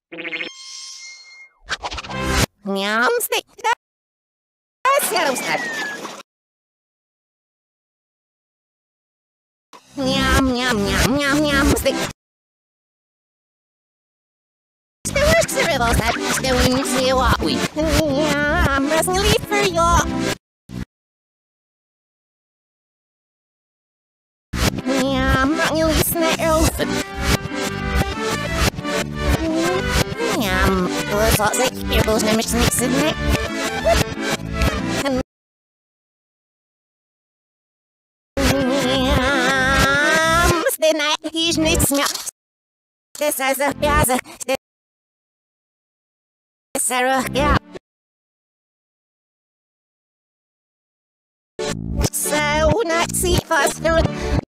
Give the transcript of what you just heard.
Nyam stick. Servus. Nyam, nyam, nyam, nyam, nyam stick. Nyam, rasnili for you. Nyam, rasnili snails. Nyam, was lots of heroes named Snakes, isn't it? Nyam, stena, he's nicht smell. This is a piazza. Sarah, yeah. So, not see faster.